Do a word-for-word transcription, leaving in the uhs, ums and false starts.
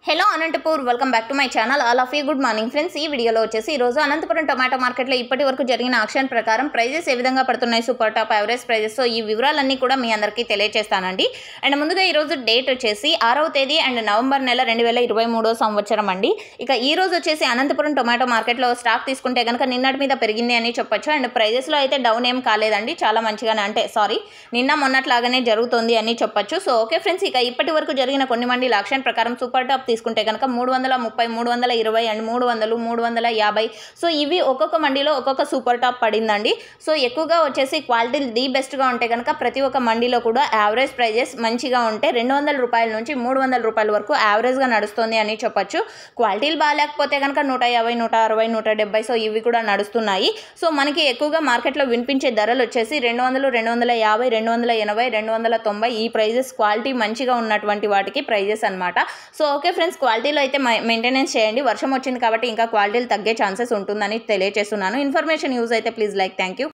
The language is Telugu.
Hello Anantapur welcome back to my channel. All of you good morning friends. ఈ వీడియోలో వచ్చేసి ఈరోజు అనంతపురం టొమాటో మార్కెట్లో ఇప్పటి వరకు జరిగిన ఆక్షన్ ప్రకారం ప్రైజెస్ ఏ విధంగా పడుతున్నాయి, super top average prices, so ఈ వివరాలన్నీ కూడా మీ అందరికీ తెలియజేస్తానండి. అండ్ ముందుగా ఈరోజు డేట్ వచ్చేసి ఆరవ తేదీ అండ్ నవంబర్ నెల రెండు వేల ఇరవై మూడో సంవత్సరం అండి. ఇక ఈ రోజు వచ్చేసి అనంతపురం టొమాటో మార్కెట్లో స్టాక్ తీసుకుంటే కనుక నిన్నటి మీద పెరిగింది అని చెప్పొచ్చు. అండ్ ప్రైజెస్లో అయితే డౌన్ ఏం కాలేదండి, చాలా మంచిగానే, అంటే సారీ నిన్న మొన్నట్లాగానే జరుగుతుంది అని చెప్పొచ్చు. సో ఓకే ఫ్రెండ్స్, ఇక ఇప్పటి వరకు జరిగిన కొన్ని మండీల ఆక్షన్ ప్రకారం సూపర్ టాప్ తీసుకుంటే కనుక మూడు వందల ముప్పై మూడు వందల ఇరవై అండ్ మూడు వందలు మూడు వందల యాభై సో ఇవి ఒక్కొక్క మండీలో ఒక్కొక్క సూపర్ టాప్ పడిందండి. సో ఎక్కువగా వచ్చేసి క్వాలిటీ ది బెస్ట్గా ఉంటే కనుక ప్రతి ఒక్క మండీలో కూడా యావరేజ్ ప్రైజెస్ మంచిగా ఉంటే రెండు వందల రూపాయల నుంచి మూడు వందల రూపాయల వరకు యావరేజ్గా నడుస్తుంది అని చెప్పొచ్చు. క్వాలిటీలు బాగాలేకపోతే కనుక నూట యాభై నూట అరవై నూట డెబ్బై సో ఇవి కూడా నడుస్తున్నాయి. సో మనకి ఎక్కువగా మార్కెట్లో వినిపించే ధరలు వచ్చేసి రెండు వందలు రెండు వందల యాభై రెండు వందల ఎనభై రెండు వందల తొంభై ఈ ప్రైజెస్ క్వాలిటీ మంచిగా ఉన్నటువంటి వాటికి ప్రైజెస్ అనమాట. సో ఓకే ఫ్రెండ్స్, క్వాలిటీలో అయితే మెయింటెనెన్స్ చేయండి. వర్షం వచ్చింది కాబట్టి ఇంకా క్వాలిటీలు తగ్గే ఛాన్సెస్ ఉంటుందని తెలియజేస్తున్నాను. ఇన్ఫర్మేషన్ యూజ్ అయితే ప్లీజ్ లైక్. Thank you.